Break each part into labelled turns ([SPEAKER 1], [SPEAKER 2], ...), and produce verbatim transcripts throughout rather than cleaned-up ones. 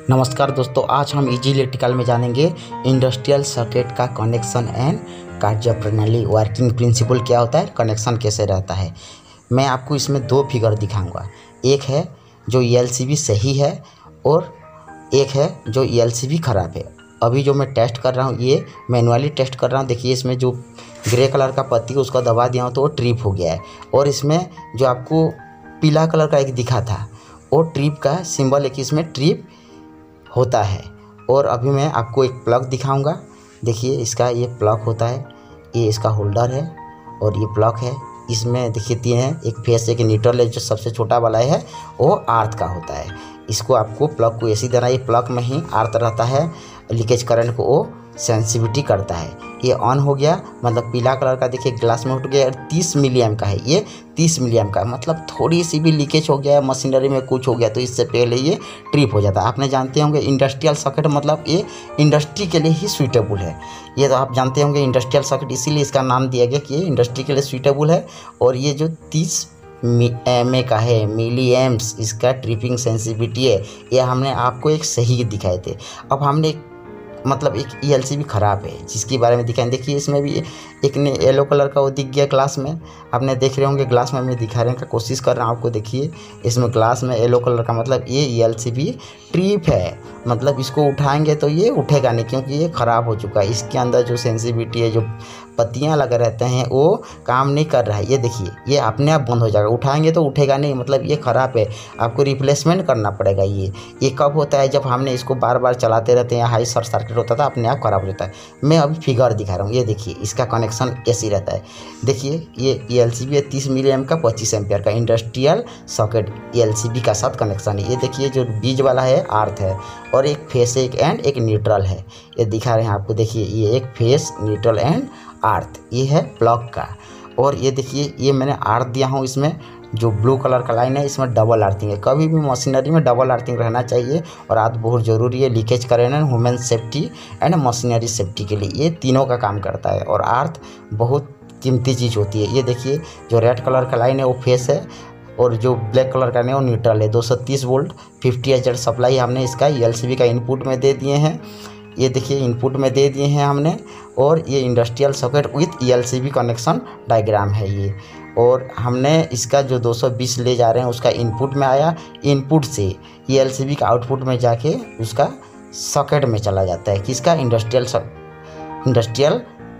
[SPEAKER 1] नमस्कार दोस्तों, आज हम इजी इलेक्ट्रिकल में जानेंगे इंडस्ट्रियल सर्किट का कनेक्शन एंड कार्यप्रणाली, वर्किंग प्रिंसिपल क्या होता है, कनेक्शन कैसे रहता है। मैं आपको इसमें दो फिगर दिखाऊंगा। एक है जो ईएलसीबी सही है और एक है जो ईएलसीबी ख़राब है। अभी जो मैं टेस्ट कर रहा हूँ ये मैनुअली टेस्ट कर रहा हूँ। देखिए इसमें जो ग्रे कलर का पत्ती उसका दबा दिया हूँ तो वो ट्रिप हो गया है, और इसमें जो आपको पीला कलर का एक दिखा था वो ट्रिप का सिंबल है कि इसमें ट्रिप होता है। और अभी मैं आपको एक प्लग दिखाऊंगा। देखिए इसका ये प्लग होता है, ये इसका होल्डर है और ये प्लग है। इसमें देखिए तीन है, एक फेस एक न्यूट्रल है, जो सबसे छोटा वाला है वो अर्थ का होता है। इसको आपको प्लग को ऐसी देना, ये प्लग में ही अर्थ रहता है, लीकेज करंट को वो सेंसिटिविटी करता है। ये ऑन हो गया मतलब पीला कलर का देखिए ग्लास में उठ गया, और तीस मिली एम का है, ये तीस मिली एम का है। मतलब थोड़ी सी भी लीकेज हो गया, मशीनरी में कुछ हो गया तो इससे पहले ये ट्रिप हो जाता है। आपने जानते होंगे इंडस्ट्रियल सर्किट मतलब ये इंडस्ट्री के लिए ही सूटेबल है। ये तो आप जानते होंगे इंडस्ट्रियल सर्किट, इसीलिए इसका नाम दिया गया कि ये इंडस्ट्री के लिए सूटेबल है। और ये जो तीस एम ए का है, मिली एम्स इसका ट्रिपिंग सेंसिटिविटी है, ये हमने आपको एक सही दिखाए थे। अब हमने एक मतलब एक ईएलसीबी ख़राब है जिसके बारे में दिखाएं। देखिए इसमें भी एक ने येलो कलर का वो दिख गया ग्लास में, आपने देख रहे होंगे ग्लास में मैं दिखाने का कोशिश कर रहा हूँ आपको। देखिए इसमें ग्लास में येलो कलर का मतलब ये ईएलसीबी ट्रिप है, मतलब इसको उठाएंगे तो ये उठेगा नहीं क्योंकि ये ख़राब हो चुका है। इसके अंदर जो सेंसिटिविटी है, जो पत्तियाँ लगे रहते हैं वो काम नहीं कर रहा है। ये देखिए ये अपने आप बंद हो जाएगा, उठाएंगे तो उठेगा नहीं, मतलब ये ख़राब है, आपको रिप्लेसमेंट करना पड़ेगा। ये ये कब होता है, जब हमने इसको बार बार चलाते रहते हैं, हाई शॉर्ट सर्किट होता था, अपने आप ख़राब हो जाता है। मैं अभी फिगर दिखा रहा हूँ, ये देखिए इसका कनेक्शन ऐसे रहता है। देखिए ये ईएलसीबी है तीस मिली एम का, पच्चीस एम्पियर का इंडस्ट्रियल सॉकेट ईएलसीबी का साथ कनेक्शन है। ये देखिए जो बीच वाला है अर्थ है, और एक फेस एक एंड एक न्यूट्रल है, ये दिखा रहे हैं आपको। देखिए ये एक फेस न्यूट्रल एंड अर्थ, ये है प्लग का। और ये देखिए ये मैंने अर्थ दिया हूँ, इसमें जो ब्लू कलर का लाइन है इसमें डबल अर्थिंग है। कभी भी मशीनरी में डबल अर्थिंग रहना चाहिए, और अर्थ बहुत ज़रूरी है leakage current, human safety and machinery safety के लिए ये तीनों का काम करता है। और अर्थ बहुत कीमती चीज़ होती है। ये देखिए जो रेड कलर का लाइन है वो फेस है, और जो ब्लैक कलर का है वो न्यूट्रल है। दो सौ तीस वोल्ट फिफ्टी एच सप्लाई हमने इसका ईएलसीबी का इनपुट में दे दिए हैं। ये देखिए इनपुट में दे दिए हैं हमने, और ये industrial socket with ELCB connection diagram है ये। और हमने इसका जो दो सौ बीस ले जा रहे हैं उसका इनपुट में आया, इनपुट से ईएलसीबी का आउटपुट में जाके उसका सॉकेट में चला जाता है। किसका, इंडस्ट्रियल इंडस्ट्रियल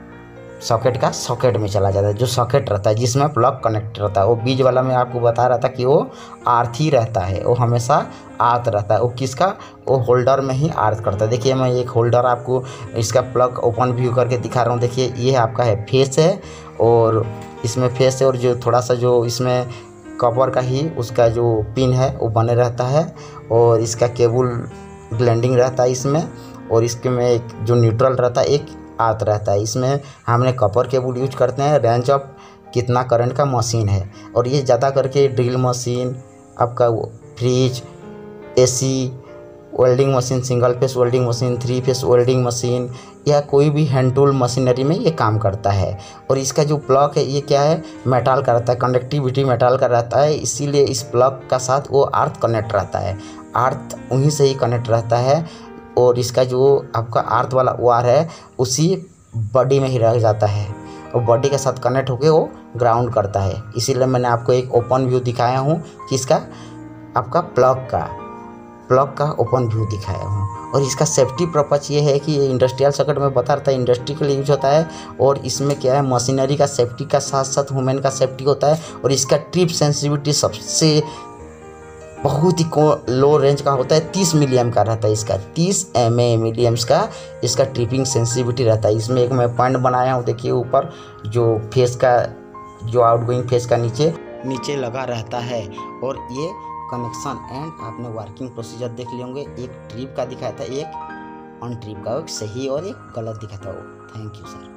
[SPEAKER 1] सॉकेट का सॉकेट में चला जाता है। जो सॉकेट रहता है जिसमें प्लग कनेक्ट रहता है, वो बीच वाला मैं आपको बता रहा था कि वो अर्थ ही रहता है, वो हमेशा अर्थ रहता है। वो किसका, वो होल्डर में ही अर्थ करता है। देखिए मैं एक होल्डर आपको इसका प्लग ओपन व्यू करके दिखा रहा हूँ। देखिए ये आपका है फेस है, और इसमें फेस है, और जो थोड़ा सा जो इसमें कवर का ही उसका जो पिन है वो बने रहता है, और इसका केबल ब्लेंडिंग रहता है इसमें। और इसके में एक जो न्यूट्रल रहता है एक अर्थ रहता है। इसमें हमने कॉपर केबल यूज करते हैं, रेंज ऑफ कितना करंट का मशीन है। और ये ज़्यादा करके ड्रिल मशीन, आपका fridge, AC, welding machine, single phase welding machine, three phase welding machine, या कोई भी हैंड टूल मशीनरी में ये काम करता है। और इसका जो प्लग है ये क्या है, मेटल का रहता है, कंडक्टिविटी मेटल का रहता है, इसीलिए इस प्लग का साथ वो अर्थ कनेक्ट रहता है, अर्थ वहीं से ही कनेक्ट रहता है। और इसका जो आपका अर्थ वाला वायर है उसी बॉडी में ही रह जाता है, और बॉडी के साथ कनेक्ट होकर वो ग्राउंड करता है। इसीलिए मैंने आपको एक ओपन व्यू दिखाया हूँ किसका, आपका प्लग का प्लग का ओपन व्यू दिखाया हूँ। और इसका सेफ्टी पर्पज ये है कि ये इंडस्ट्रियल सर्किट में बता रहा था इंडस्ट्री के लिए यूज होता है, और इसमें क्या है मशीनरी का सेफ्टी का साथ साथ ह्यूमन का सेफ्टी होता है। और इसका ट्रिप सेंसिटिविटी सबसे बहुत ही लो रेंज का होता है, तीस मिली एम का रहता है। इसका तीस एम ए मिली एम्स का इसका ट्रिपिंग सेंसिटिविटी रहता है। इसमें एक मैं पॉइंट बनाया हूँ, देखिए ऊपर जो फेस का जो आउटगोइंग फेस का नीचे नीचे लगा रहता है। और ये कनेक्शन एंड आपने वर्किंग प्रोसीजर देख लिए होंगे, एक ट्रिप का दिखाया था, एक ऑन ट्रिप का, एक सही और एक गलत दिखाया था। Thank you sir.